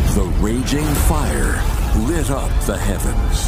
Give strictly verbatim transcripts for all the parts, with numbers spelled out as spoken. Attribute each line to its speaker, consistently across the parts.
Speaker 1: The raging fire lit up the heavens.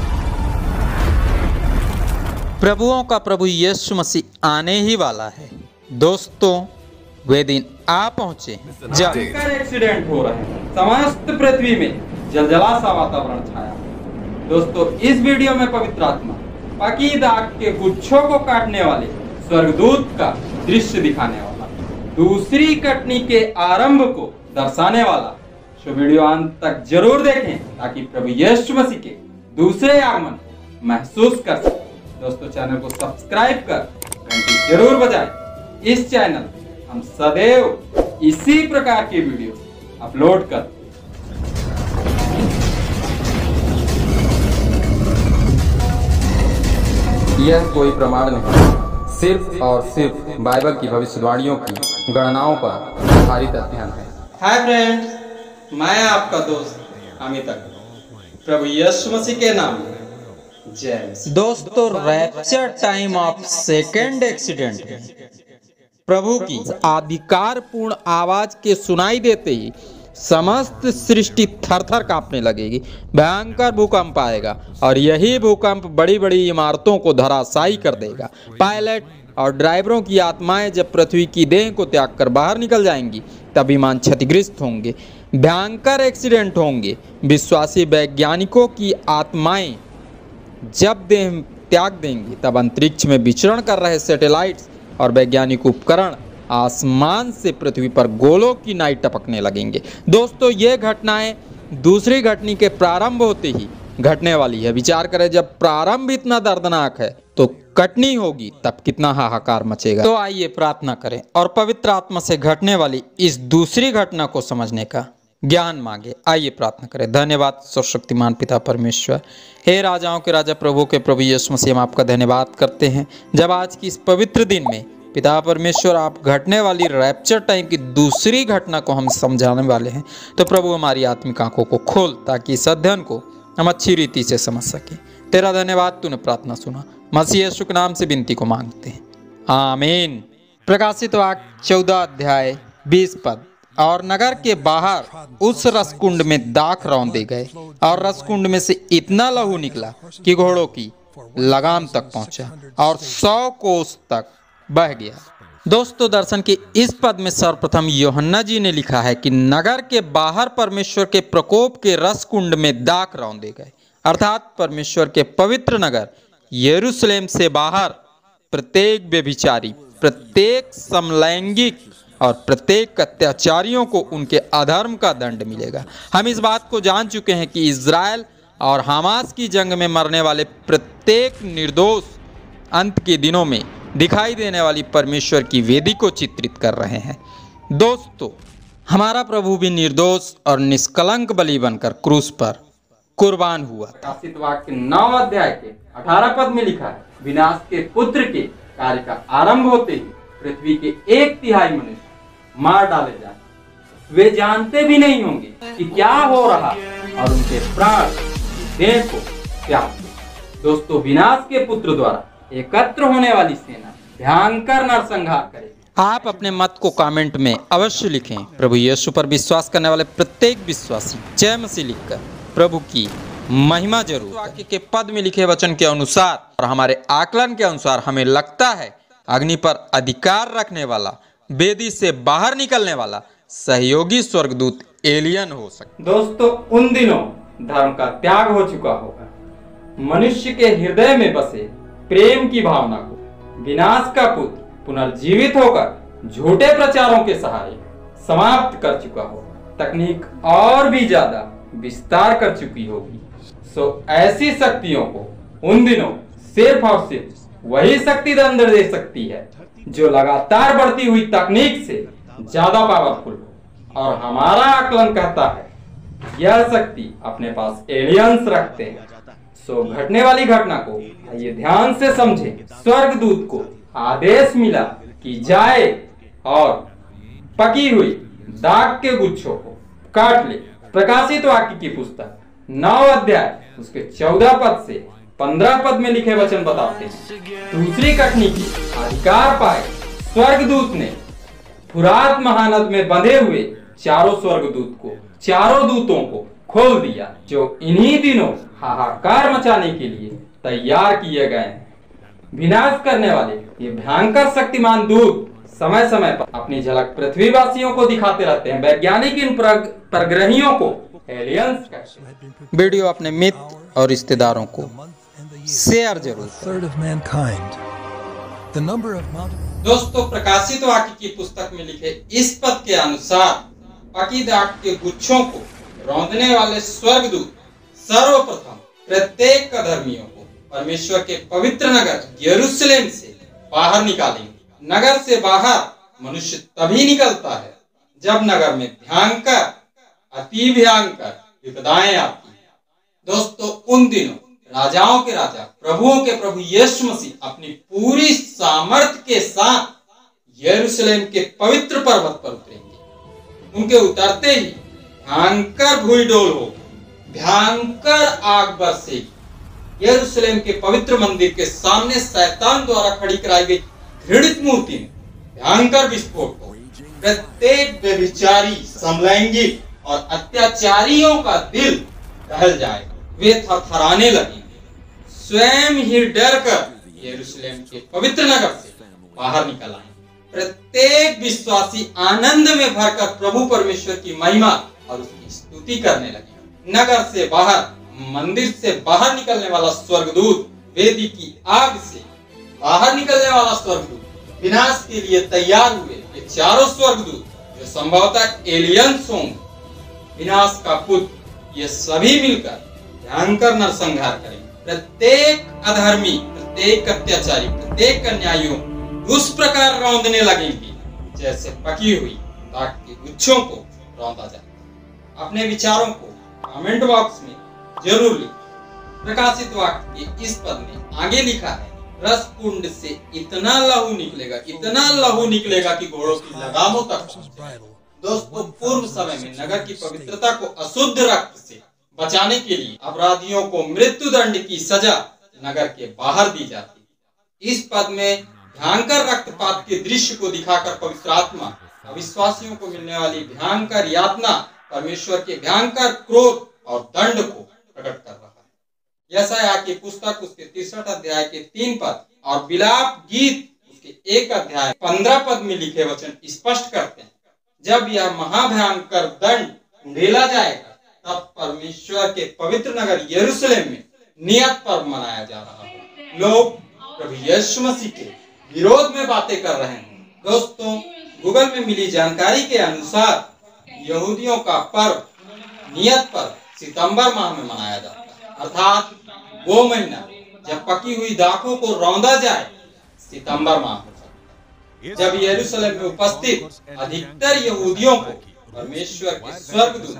Speaker 2: प्रभुओं का प्रभु यीशु मसीह आने ही वाला है। दोस्तों, वे दिन आ पहुंचे जब
Speaker 3: एक्सीडेंट हो रहे हैं, समस्त पृथ्वी में जलजला सा वातावरण छाया। दोस्तों, इस वीडियो में पवित्र आत्मा पाकीद आग के गुच्छों को काटने वाले स्वर्गदूत का दृश्य दिखाने वाला, दूसरी कटनी के आरंभ को दर्शाने वाला। सो वीडियो अंत तक जरूर देखें ताकि प्रभु यीशु मसीह के दूसरे आगमन महसूस कर सकें। दोस्तों, चैनल को सब्सक्राइब कर घंटी जरूर बजाएं। इस चैनल हम सदैव इसी प्रकार की वीडियो अपलोड करते हैं।
Speaker 2: यह कोई प्रमाण नहीं, सिर्फ और सिर्फ बाइबल की भविष्यवाणियों की गणनाओं पर आधारित अध्ययन है।
Speaker 3: हाय फ्रेंड्स, मैं आपका दोस्त अमित अग्रवाल। प्रभु यीशु मसीह के नाम में जय मसीह।
Speaker 2: दोस्तों, rapture time of second accident है। प्रभु की अधिकारपूर्ण आवाज के सुनाई देते ही समस्त सृष्टि थरथर कांपने लगेगी। भयंकर भूकंप आएगा और यही भूकंप बड़ी बड़ी इमारतों को धराशायी कर देगा। पायलट और ड्राइवरों की आत्माएं जब पृथ्वी की देह को त्याग कर बाहर निकल जाएंगी तब विमान क्षतिग्रस्त होंगे, भयंकर एक्सीडेंट होंगे। विश्वासी वैज्ञानिकों की आत्माएं जब देह त्याग देंगी तब अंतरिक्ष में विचरण कर रहे सैटेलाइट्स और वैज्ञानिक उपकरण आसमान से पृथ्वी पर गोलों की नाई टपकने लगेंगे। दोस्तों, ये घटनाएं दूसरी घटनी के प्रारंभ होते ही घटने वाली है। विचार करें, जब प्रारंभ इतना दर्दनाक है तो कटनी होगी तब कितना हाहाकार मचेगा। तो आइए प्रार्थना करें और पवित्र आत्मा से घटने वाली इस दूसरी घटना को समझने का ज्ञान मांगे। आइए प्रार्थना करें। धन्यवाद सर्वशक्तिमान पिता परमेश्वर, हे राजाओं के राजा प्रभु के प्रभु यीशु मसीह, हम आपका धन्यवाद करते हैं जब आज की इस पवित्र दिन में पिता परमेश्वर आप घटने वाली रैप्चर टाइम की दूसरी घटना को हम समझाने वाले हैं। तो प्रभु, हमारी आत्मिक आंखों को खोल ताकि इस अध्ययन को हम अच्छी रीति से समझ सकें। तेरा धन्यवाद, तूने प्रार्थना सुना। मसीह यीशु के नाम से विनती को मांगते हैं, आमीन। प्रकाशित वाक्य चौदह अध्याय बीस पद। और नगर के बाहर उस रसकुंड में दाख रौंदे गए और रसकुंड में से इतना लहू निकला कि घोड़ों की लगाम तक पहुंचा और सौ कोस तक बह गया। दोस्तों, दर्शन के इस पद में सर्वप्रथम यूहन्ना जी ने लिखा है कि नगर के बाहर परमेश्वर के प्रकोप के रसकुंड में दाख रौंदे गए, अर्थात परमेश्वर के पवित्र नगर यरूशलेम से बाहर प्रत्येक व्यभिचारी, प्रत्येक समलैंगिक और प्रत्येक अत्याचारियों को उनके अधर्म का दंड मिलेगा। हम इस बात को जान चुके हैं कि इज़राइल और हमास की जंग में मरने वाले प्रत्येक निर्दोष अंत के दिनों में दिखाई देने वाली परमेश्वर की वेदी को चित्रित कर रहे हैं। दोस्तों, हमारा प्रभु भी निर्दोष और निष्कलंक बलि बनकर क्रूस पर कुर्बान हुआ।
Speaker 3: प्रकाशित वाक्य नौ अध्याय के अठारह पद में लिखा है, विनाश के पुत्र के कार्य का आरंभ होते ही पृथ्वी के एक तिहाई मनुष्य मार डाले जाए। वे जानते भी नहीं होंगे कि क्या हो रहा और उनके प्राण देह को त्याग दे। दोस्तों, विनाश के पुत्र द्वारा एकत्र होने वाली सेना भयंकर नरसंहार करेगी।
Speaker 2: आप अपने मत को कमेंट में अवश्य लिखें। प्रभु यीशु पर विश्वास करने वाले प्रत्येक विश्वासी जय मसीह लिखकर प्रभु की महिमा जरूर। वाक्य के पद में लिखे वचन के अनुसार और हमारे आकलन के अनुसार हमें लगता है अग्नि पर अधिकार रखने वाला, वेदी से बाहर निकलने वाला सहयोगी स्वर्गदूत एलियन हो सकता।
Speaker 3: दोस्तों, उन दिनों धर्म का त्याग हो चुका होगा। मनुष्य के हृदय में बसे प्रेम की भावना को विनाश का पुत्र पुनर्जीवित होकर झूठे प्रचारों के सहारे समाप्त कर चुका होगा। तकनीक और भी ज्यादा विस्तार कर चुकी होगी। सो ऐसी शक्तियों को उन दिनों सिर्फ और सिर्फ वही शक्ति दंड दे सकती है जो लगातार बढ़ती हुई तकनीक से ज्यादा पावरफुल हो। और हमारा आकलन कहता है यह शक्ति अपने पास एलियंस रखते हैं। सो घटने वाली घटना को आइए ध्यान से समझे। स्वर्गदूत को आदेश मिला कि जाए और पकी हुई दाग के गुच्छों को काट ले। प्रकाशित वाक्य की पुस्तक नौ अध्याय उसके चौदह पद से पंद्रह पद में लिखे वचन बताते हैं, दूसरी कटनी की अधिकार पाए स्वर्गदूत ने फुरात महानद में बंधे हुए चारों स्वर्गदूत को चारों दूतों को खोल दिया, जो इन्हीं दिनों हाहाकार मचाने के लिए तैयार किए गए हैं। विनाश करने वाले ये भयंकर शक्तिमान दूत समय समय पर अपनी झलक पृथ्वीवासियों को दिखाते रहते हैं। वैज्ञानिक इन परग्रहियों को एलियंस कहते हैं।
Speaker 2: वीडियो अपने मित्र और रिश्तेदारों को शेयर जरूर दोस्तों, प्रकाशित वाक्य की पुस्तक में लिखे इस पद के अनुसार पकीदाक के गुच्छों को रौंदने वाले स्वर्गदूत सर्वप्रथम प्रत्येक अधर्मियों को परमेश्वर के पवित्र नगर यरूशलेम से बाहर निकालेंगे। नगर से बाहर मनुष्य तभी निकलता है जब नगर में भयंकर, अति भयंकर विपदाएं आती हैं। दोस्तों, उन दिनों राजाओं के राजा, प्रभुओं के प्रभु यीशु मसीह अपनी पूरी सामर्थ के साथ यरूशलेम के पवित्र पर्वत पर उतरेंगे। उनके उतरते ही भयंकर भूईडोल होगी, भयंकर आग बरसेगी। यरूशलेम के पवित्र मंदिर के सामने शैतान द्वारा खड़ी कराई गई घृणित मूर्ति में भयंकर विस्फोट हो। प्रत्येक व्यभिचारी, समलैंगिक और अत्याचारियों का दिल दहल जाएगा। वे थरथराने लगेंगे, स्वयं ही डर कर यरूशलेम के पवित्र नगर से बाहर निकल आएंगे। प्रत्येक विश्वासी आनंद में भरकर प्रभु परमेश्वर की महिमा और उसकी स्तुति करने लगे। नगर से बाहर, मंदिर से बाहर निकलने वाला स्वर्गदूत, वेदी की आग से बाहर निकलने वाला स्वर्गदूत, विनाश के लिए तैयार हुए ये चारों स्वर्गदूत जो संभवतः एलियंस होंगे, विनाश का पुत्र, ये सभी मिलकर भयंकर नरसंहार करेंगे। प्रत्येक अधर्मी, प्रत्येक अत्याचारी, प्रत्येक अन्यायियों उस प्रकार रौंदने लगेंगे जैसे पकी हुई दाख के गुच्छों को रौंदा जाता है। अपने विचारों को कमेंट बॉक्स में जरूर लिखें। प्रकाशित वाक्य के इस पद में आगे लिखा है, रस कुंड से इतना लहू निकलेगा, इतना लहू निकलेगा कि घोड़ों की लगामों तक पहुंचे। दोस्तों, पूर्व समय में नगर की पवित्रता को अशुद्ध रक्त से बचाने के लिए अपराधियों को मृत्यु दंड की सजा नगर के बाहर दी जाती। इस पद में भयंकर रक्तपात के दृश्य को दिखाकर पवित्र आत्मा अविश्वासियों को मिलने वाली भयंकर यातना, परमेश्वर के भयंकर क्रोध और दंड को प्रकट कर रहा है। यशायाह की पुस्तक उसके तिरसठ अध्याय के तीन पद और विलाप गीत उसके एक अध्याय पंद्रह पद में लिखे वचन स्पष्ट करते हैं, जब यह महाभयंकर दंड उंडेला जाएगा तब परमेश्वर के पवित्र नगर यरूशलेम में नियत पर्व मनाया जा रहा है। लोग प्रभु यीशु मसीह के विरोध में बातें कर रहे हैं। दोस्तों, गूगल में मिली जानकारी के अनुसार यहूदियों का पर्व, नियत पर्व सितंबर माह में मनाया जाता है, अर्थात वो महीना जब पकी हुई दाखों को रौंदा जाए, सितंबर माह हो सकता है, जब यरूशलेम में उपस्थित अधिकतर यहूदियों को परमेश्वर के स्वर्गदूत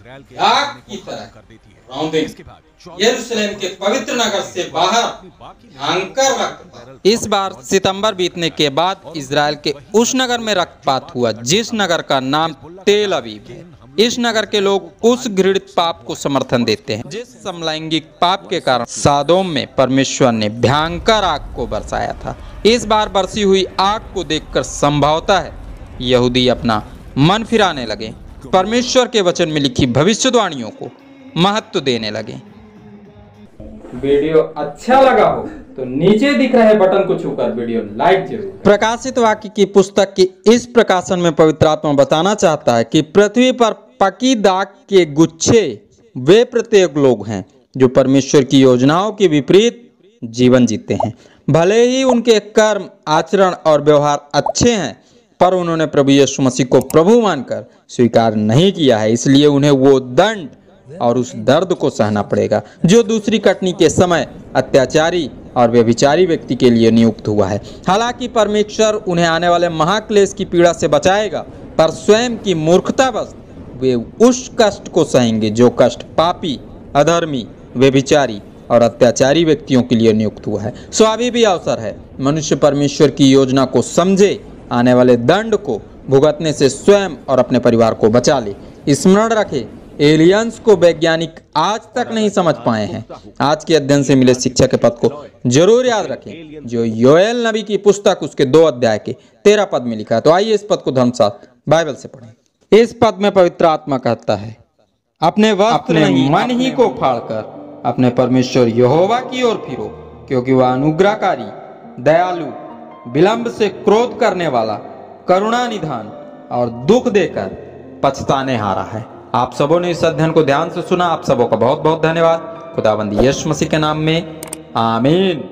Speaker 2: आग की तरह रौंदेंगे। यरूशलेम के पवित्र नगर से बाहर भयंकर रक्तपात। इस बार सितंबर बीतने के बाद इजराइल के उस नगर में रक्तपात हुआ जिस नगर का नाम तेल अवीव है। इस नगर के लोग उस घृणित पाप को समर्थन देते हैं जिस समलैंगिक पाप के कारण सादोम में परमेश्वर ने भयंकर आग को बरसाया था। इस बार बरसी हुई आग को देखकर संभवतः है यहूदी अपना मन फिराने लगे, परमेश्वर के वचन में लिखी भविष्यवाणियों को महत्व देने लगे।
Speaker 3: वीडियो अच्छा लगा हो तो नीचे दिख रहे बटन को छूकर वीडियो लाइक जरूर।
Speaker 2: प्रकाशित वाक्य की पुस्तक की इस प्रकाशन में पवित्र आत्मा बताना चाहता है कि पृथ्वी पर पकी दाख के गुच्छे वे प्रत्येक लोग हैं जो परमेश्वर की योजनाओं के विपरीत जीवन जीते हैं। भले ही उनके कर्म, आचरण और व्यवहार अच्छे हैं, पर उन्होंने प्रभु यीशु मसीह को प्रभु मानकर स्वीकार नहीं किया है, इसलिए उन्हें वो दंड और उस दर्द को सहना पड़ेगा जो दूसरी कटनी के समय अत्याचारी और व्यभिचारी व्यक्ति के लिए नियुक्त हुआ है। हालांकि परमेश्वर उन्हें आने वाले महाक्लेश की पीड़ा से बचाएगा, पर स्वयं की मूर्खतावश वे उस कष्ट को सहेंगे जो कष्ट पापी, अधर्मी, व्यभिचारी और अत्याचारी व्यक्तियों के लिए नियुक्त हुआ है। सो अभी भी अवसर है मनुष्य परमेश्वर की योजना को समझे, आने वाले दंड को भुगतने से स्वयं और अपने परिवार को बचा ले। स्मरण रखे, एलियंस को वैज्ञानिक आज तक नहीं समझ पाए हैं। आज के अध्ययन से मिले शिक्षा के पद को जरूर याद रखें जो योएल नबी की पुस्तक उसके दो अध्याय के तेरह पद में लिखा है। तो आइए इस पद को धर्मशास्त्र बाइबल से पढ़ें। इस पद में पवित्र आत्मा कहता है, अपने वस्त्र नहीं मन ही को फाड़कर अपने परमेश्वर यहोवा की ओर फिरो, क्योंकि वह अनुग्रहकारी, दयालु, विलंब से क्रोध करने वाला, करुणा निधान और दुख देकर पछताने हारा है। आप सबों ने इस अध्ययन को ध्यान से सुना। आप सबों का बहुत बहुत धन्यवाद। खुदाबंद यीशु मसीह के नाम में आमीन।